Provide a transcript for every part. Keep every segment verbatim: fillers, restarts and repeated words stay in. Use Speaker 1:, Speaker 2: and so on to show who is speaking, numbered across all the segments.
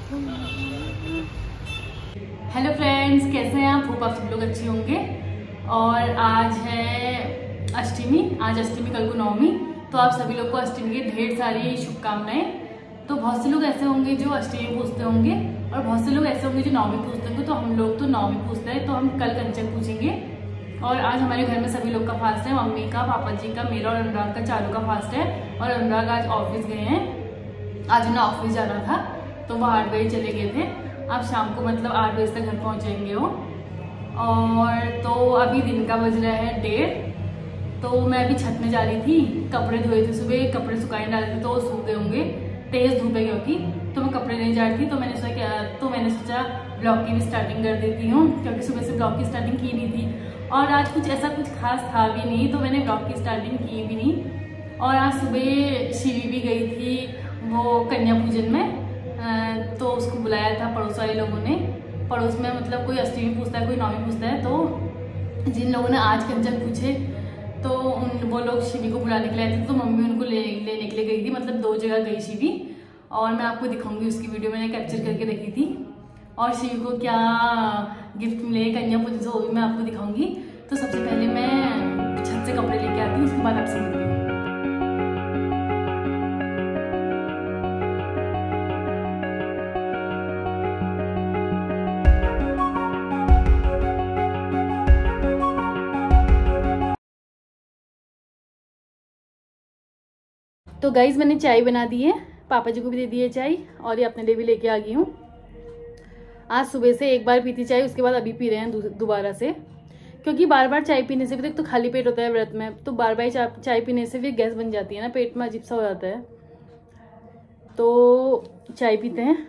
Speaker 1: Hello friends, कैसे हैं आप? होप आप सब लोग अच्छे होंगे। और आज है अष्टमी, आज अष्टमी कल को नवमी, तो आप सभी लोग को अष्टमी की ढेर सारी शुभकामनाएं। तो बहुत से लोग ऐसे होंगे जो अष्टमी पूजते होंगे और बहुत से लोग ऐसे होंगे जो नवमी पूजते होंगे। तो हम लोग तो नवमी पूजते हैं, तो हम कल कंचक पूजेंगे। और आज हमारे घर में सभी लोग का फास्ट है, मम्मी का, पापा जी का, मेरा और अनुराग का, चारों का फास्ट है। और अनुराग आज ऑफिस गए हैं, आज उन्हें ऑफिस जाना था तो वो आठ बजे चले गए थे। अब शाम को मतलब आठ बजे तक घर पहुंचेंगे वो। और तो अभी दिन का बज रहा है डेढ़। तो मैं अभी छत में जा रही थी, कपड़े धोए थे सुबह, कपड़े सुखाने डाले थे तो वो सूख गए होंगे, तेज धूप है क्योंकि, तो मैं कपड़े नहीं जा रही थी। तो मैंने सोचा क्या तो मैंने सोचा ब्लॉग की भी स्टार्टिंग कर देती हूँ, क्योंकि सुबह से ब्लॉग की स्टार्टिंग की नहीं थी और आज कुछ ऐसा कुछ खास था भी नहीं, तो मैंने ब्लॉग की स्टार्टिंग की भी नहीं। और आज सुबह शिवी भी गई थी वो कन्या पूजन में, तो उसको बुलाया था पड़ोस वाले लोगों ने। पड़ोस में मतलब कोई अष्टमी पूछता है, कोई नवमी पूछता है, तो जिन लोगों ने आज कंचक पूछे तो उन वो लोग शिवी को बुलाने के लिए आए थे। तो मम्मी उनको ले लेने के लिए गई थी, मतलब दो जगह गई शिवी, और मैं आपको दिखाऊंगी उसकी वीडियो मैंने कैप्चर करके रखी थी। और शिवी को क्या गिफ्ट मिले कन्या पूजन से वो भी मैं आपको दिखाऊंगी। तो सबसे पहले मैं छत से कपड़े लेके आती हूँ, उसके बाद आपसे मिलती हूँ। तो गाइज मैंने चाय बना दी है, पापा जी को भी दे दी है चाय और ये अपने लिए भी लेके आ गई हूँ। आज सुबह से एक बार पीती चाय, उसके बाद अभी पी रहे हैं दोबारा से, क्योंकि बार बार चाय पीने से भी तो खाली पेट होता है व्रत में, तो बार बार चाय चाय पीने से भी गैस बन जाती है ना, पेट में अजीब सा हो जाता है। तो चाय पीते हैं।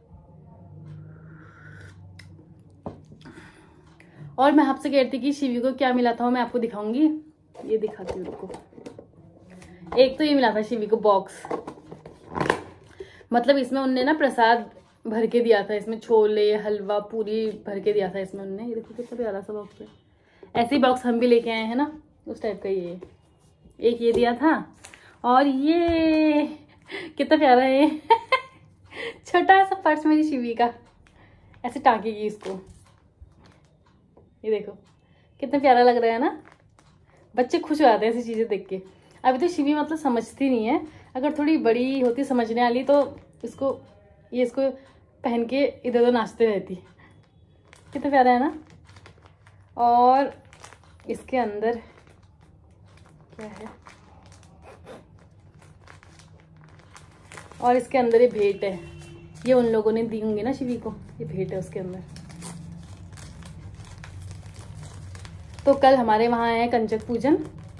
Speaker 1: और मैं आपसे कह रही थी कि शिवी को क्या मिला था मैं आपको दिखाऊंगी, ये दिखाती हूँ आपको। एक तो ये मिला था शिवी को बॉक्स, मतलब इसमें उनने ना प्रसाद भर के दिया था, इसमें छोले हलवा पूरी भर के दिया था इसमें उनने। ये देखो कितना प्यारा सा बॉक्स है, ऐसे ही बॉक्स हम भी लेके आए हैं ना, उस टाइप का। ये एक ये दिया था और ये कितना प्यारा है छोटा सा पर्स मेरी शिवी का, ऐसे टांकेगी इसको। ये देखो कितना प्यारा लग रहा है ना, बच्चे खुश हो जाते हैं ऐसी चीजें देख के। अभी तो शिवी मतलब समझती नहीं है, अगर थोड़ी बड़ी होती समझने वाली तो इसको ये इसको पहन के इधर उधर नाचते रहती। कितना प्यारा है ना। और इसके अंदर क्या है, और इसके अंदर ये भेंट है, ये उन लोगों ने दी होंगी ना शिवी को, ये भेंट है उसके अंदर। तो कल हमारे वहाँ है कंचक पूजन,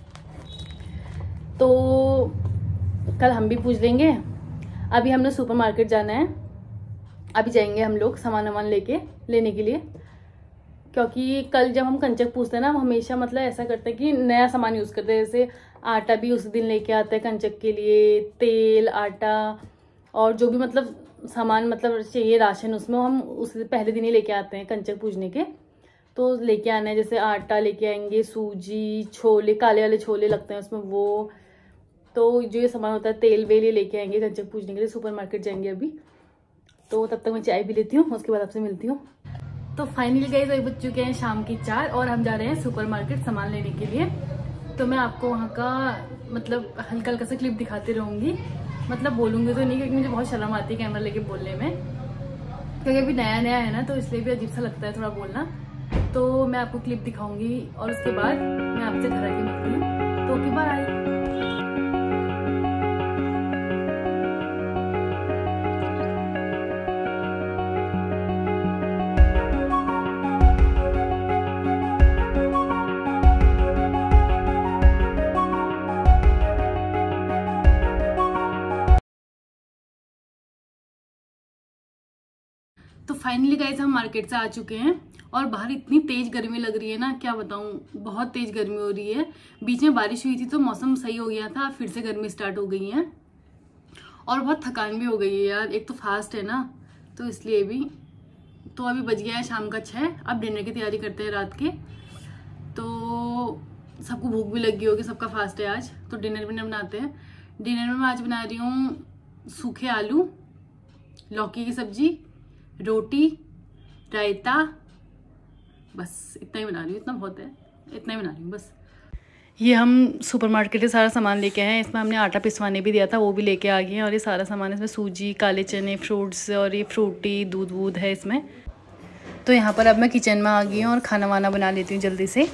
Speaker 1: तो कल हम भी पूज लेंगे। अभी हमने सुपर मार्केट जाना है, अभी जाएंगे हम लोग सामान वामान लेके लेने के लिए, क्योंकि कल जब हम कंचक पूजते हैं ना, हम हमेशा मतलब ऐसा करते हैं कि नया सामान यूज़ करते हैं। जैसे आटा भी उस दिन लेके आते हैं कंचक के लिए, तेल आटा और जो भी मतलब सामान मतलब चाहिए राशन, उसमें हम उस पहले दिन ही लेके आते हैं कंचक पूजने के। तो लेके आना है, जैसे आटा लेके आएंगे, सूजी, छोले, काले वाले छोले लगते हैं उसमें वो, तो जो ये सामान होता है तेल वेल ये लेके आएंगे कंचक पूजने के लिए। सुपर मार्केट जाएंगे अभी, तो तब तक मैं चाय भी लेती हूँ, उसके बाद आपसे मिलती हूँ। तो फाइनली गाइस अभी बज चुके हैं शाम की चार और हम जा रहे हैं सुपर मार्केट सामान लेने के लिए। तो मैं आपको वहाँ का मतलब हल्का हल्का सा क्लिप दिखाती रहूँगी, मतलब बोलूँगी तो नहीं, क्योंकि मुझे बहुत शर्म आती है कैमरा लेके बोलने में, क्योंकि अभी नया नया है ना, तो इसलिए भी अजीब सा लगता है थोड़ा बोलना। तो मैं आपको क्लिप दिखाऊंगी और उसके बाद मैं आपसे घर आके मिलती हूँ। तो ओके बाय। तो फाइनली गाइस हम मार्केट से आ चुके हैं और बाहर इतनी तेज गर्मी लग रही है ना, क्या बताऊं, बहुत तेज गर्मी हो रही है। बीच में बारिश हुई थी तो मौसम सही हो गया था, फिर से गर्मी स्टार्ट हो गई है और बहुत थकान भी हो गई है यार, एक तो फास्ट है ना तो इसलिए भी। तो अभी बज गया है शाम का छः, अब डिनर की तैयारी करते हैं रात के। तो सबको भूख भी लगी होगी, सबका फास्ट है आज, तो डिनर विनर बनाते हैं। डिनर में मैं आज बना रही हूँ सूखे आलू, लौकी की सब्जी रोटी, रायता, बस इतना ही बना रही हूँ। इतना बहुत है, इतना ही बना रही हूँ बस। ये हम सुपरमार्केट से सारा सामान लेके आए हैं। इसमें हमने आटा पिसवाने भी दिया था, वो भी लेके आ गए हैं। और ये सारा सामान इसमें सूजी, काले चने, फ्रूट्स और ये फ्रूटी, दूध वूध है इसमें। तो यहाँ पर अब मैं किचन में आ गई हूँ और खाना वाना बना लेती हूँ जल्दी से।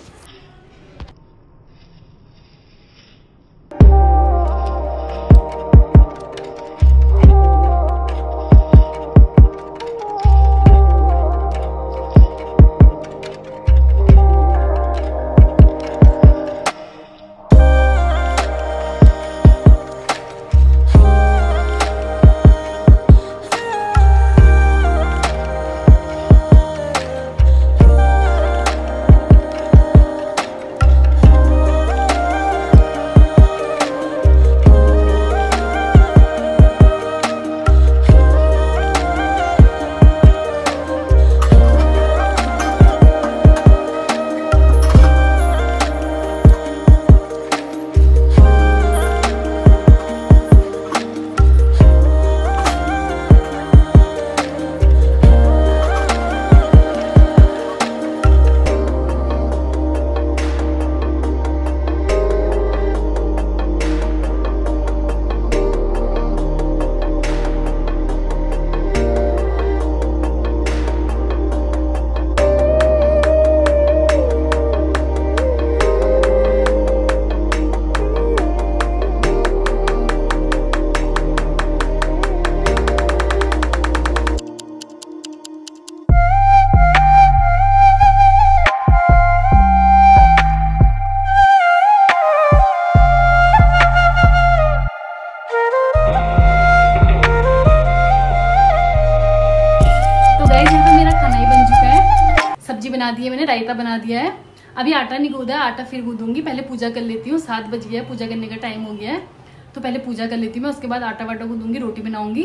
Speaker 1: बना दी है मैंने, रायता बना दिया है। अभी आटा नहीं गूंदा है, आटा फिर गूंदूंगी। पहले पूजा कर लेती हूँ, सात बज गया है, पूजा करने का टाइम हो गया है। तो पहले पूजा कर लेती हूँ मैं, उसके बाद आटा वाटा गूंदूंगी, रोटी बनाऊंगी।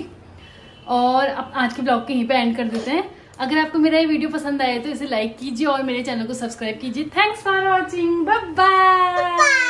Speaker 1: और अब आज के ब्लॉग के यहीं पे एंड कर देते हैं। अगर आपको मेरा ये वीडियो पसंद आए तो इसे लाइक कीजिए और मेरे चैनल को सब्सक्राइब कीजिए। Thanks for watching, bye bye.